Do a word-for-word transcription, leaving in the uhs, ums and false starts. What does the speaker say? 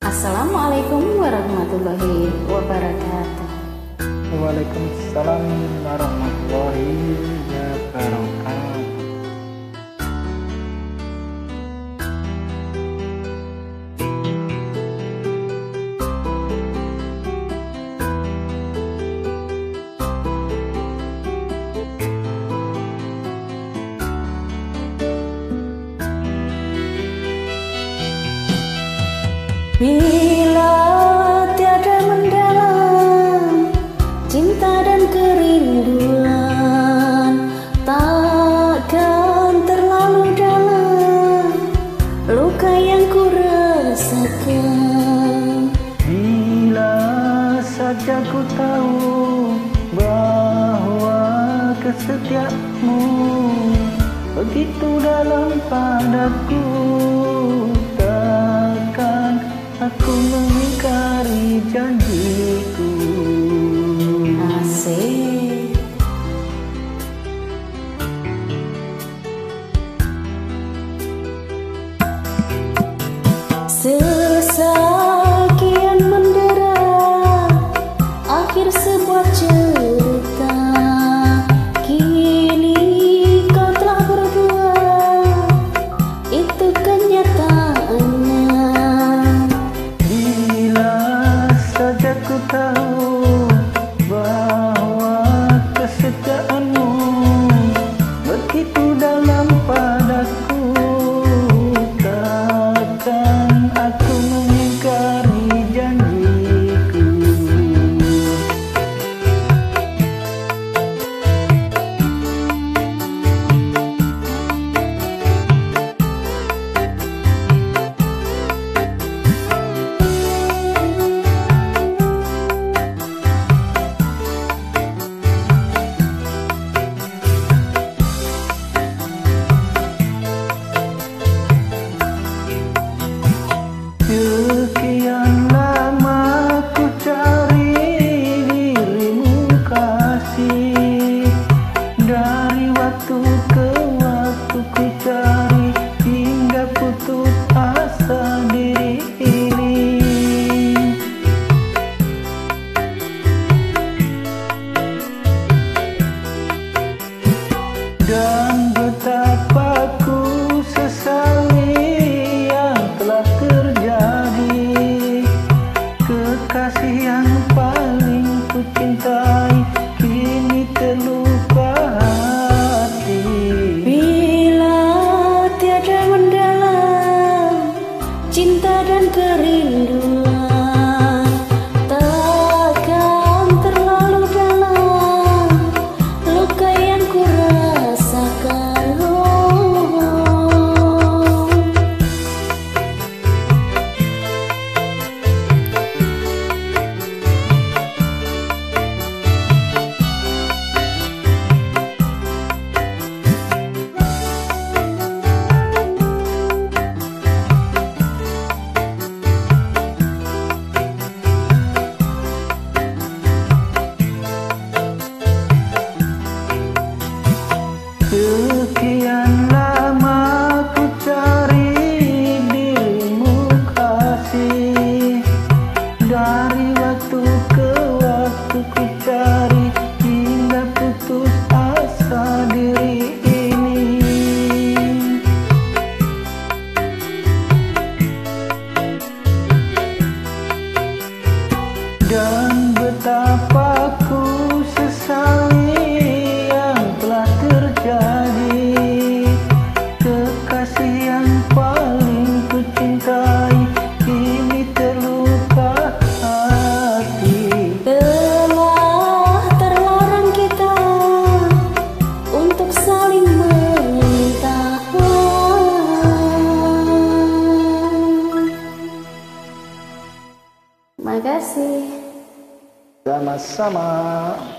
Assalamualaikum warahmatullahi wabarakatuh. Waalaikumsalam warahmatullahi wabarakatuh. Bila tiada mendalam cinta dan kerinduan, takkan terlalu dalam luka yang ku rasakan. Bila saja ku tahu bahwa kesetiaanmu begitu dalam padaku, takkan aku mengingkari janjiku. Asik. Sesakian mendera akhir sebuah cerita, kini kau telah berdua, itu kenyataannya. Saja ku tahu bahwa kesetiaanmu begitu dalam padaku, takkan aku mengingkari janjiku. Sekian lama ku cari dirimu kasih, dari waktu ke waktu ku cari hingga putus asa diri ini. Dan betapa ku sesali yang telah terjadi, kekasih yang paling ku cintai kini terluka hati. Bila tiada mendalam cinta dan kerinduan, takkan terlalu dalam luka yang ku rasakan. Sekian lama ku cari dirimu kasih, dari waktu ke waktu ku cari hingga putus asa diri ini. Dan betapa ku sesali yang telah terjadi, kekasih yang paling ku cintai kini terluka hati. Telah terlarang kita untuk saling meminta. Sama-sama.